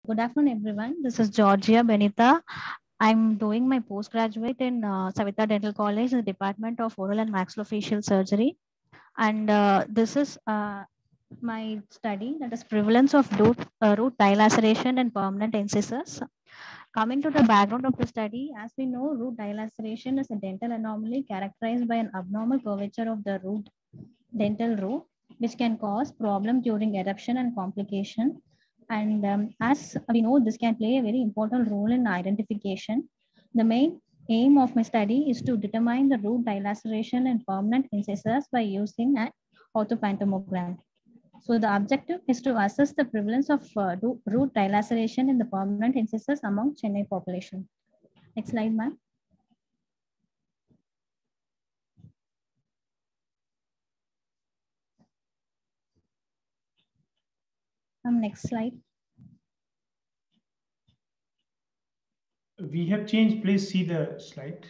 Good afternoon, everyone. This is Georgia Benita. I'm doing my postgraduate in Savita Dental College in the Department of Oral and Maxillofacial Surgery. And this is my study, that is prevalence of root dilaceration and permanent incisors. Coming to the background of the study, as we know, root dilaceration is a dental anomaly characterized by an abnormal curvature of the dental root, which can cause problem during eruption and complication. And as we know, this can play a very important role in identification. The main aim of my study is to determine the root dilaceration and permanent incisors by using an orthophantomogram. So the objective is to assess the prevalence of root dilaceration in the permanent incisors among Chennai population. Next slide, ma'am. Next slide. We have changed. Please see the slide.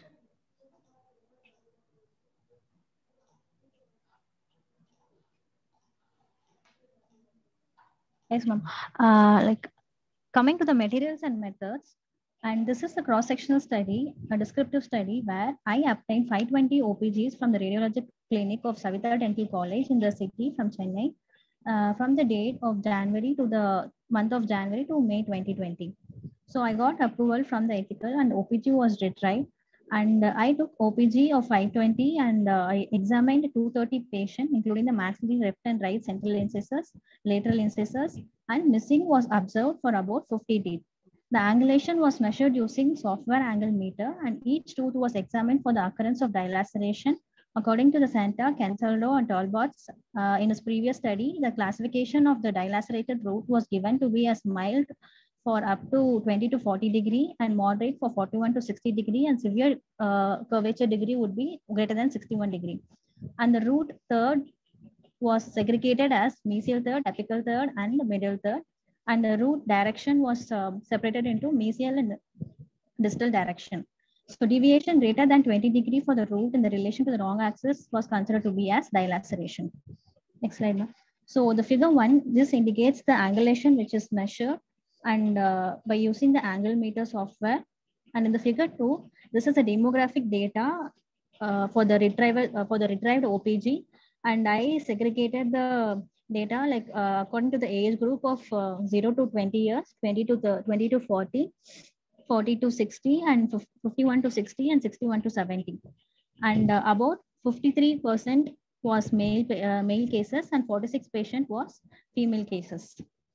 Yes, ma'am. Like coming to the materials and methods, and this is a cross-sectional study, a descriptive study where I obtained 520 OPGs from the radiologic clinic of Savita Dental College in the city from Chennai, from the date of January to the month of January to May 2020. So I got approval from the ethical and OPG was retrieved. And I took OPG of 520 and I examined 230 patients, including the maxillary left and right central incisors, lateral incisors, and missing was observed for about 50 teeth. The angulation was measured using software angle meter, and each tooth was examined for the occurrence of dilaceration. According to the Santa, Canceldo, and Talbots, in his previous study, the classification of the dilacerated root was given to be as mild for up to 20 to 40 degree and moderate for 41 to 60 degree, and severe curvature degree would be greater than 61 degree. And the root third was segregated as mesial third, apical third, and the middle third. And the root direction was separated into mesial and distal direction. So deviation greater than 20 degree for the root in the relation to the wrong axis was considered to be as dilaceration. Next slide. Now. So the figure 1, this indicates the angulation which is measured and by using the angle meter software. And in the figure 2, this is a demographic data for the retrieved OPG, and I segregated the data like according to the age group of 0 to 20 years, 20 to 40, 40 to 60, and 51 to 60, and 61 to 70. And about 53% was male cases, and 46% was female cases.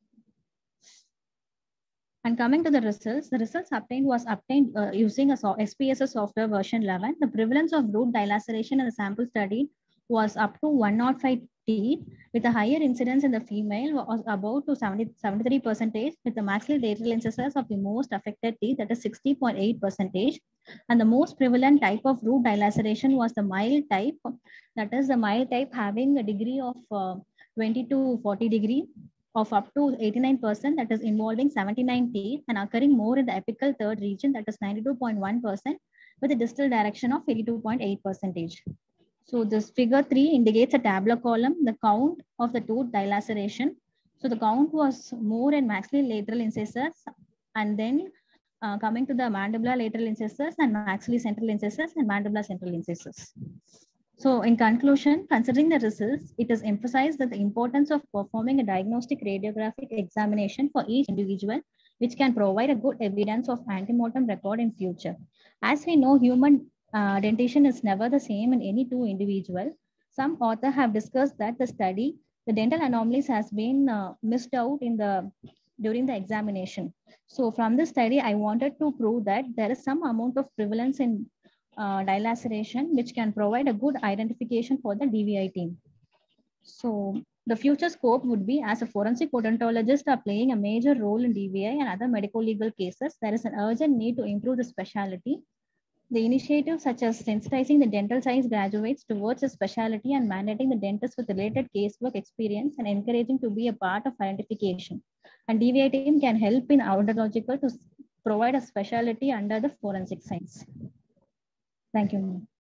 And coming to the results obtained was obtained using a SPSS software version 11. The prevalence of root dilaceration in the sample study was up to 105 teeth, with a higher incidence in the female was about to 73%, with the maxillary lateral incisors of the most affected teeth, that is 60.8%. And the most prevalent type of root dilaceration was the mild type, that is the mild type having a degree of 20 to 40 degree of up to 89%, that is involving 79 teeth and occurring more in the apical third region, that is 92.1%, with a distal direction of 82.8%. So this figure 3 indicates a tabular column, the count of the tooth dilaceration. So the count was more in maxillary lateral incisors, and then coming to the mandibular lateral incisors and maxillary central incisors and mandibular central incisors. So in conclusion, considering the results, it is emphasized that the importance of performing a diagnostic radiographic examination for each individual, which can provide a good evidence of antemortem record in future. As we know, human dentition is never the same in any two individual. Some authors have discussed that the dental anomalies has been missed out during the examination. So from this study, I wanted to prove that there is some amount of prevalence in dilaceration, which can provide a good identification for the DVI team. So the future scope would be, as a forensic odontologist are playing a major role in DVI and other medical legal cases, there is an urgent need to improve the specialty. The initiatives such as sensitizing the dental science graduates towards a specialty and mandating the dentists with related casework experience and encouraging to be a part of identification. And DVI team can help in odontological to provide a specialty under the forensic science. Thank you.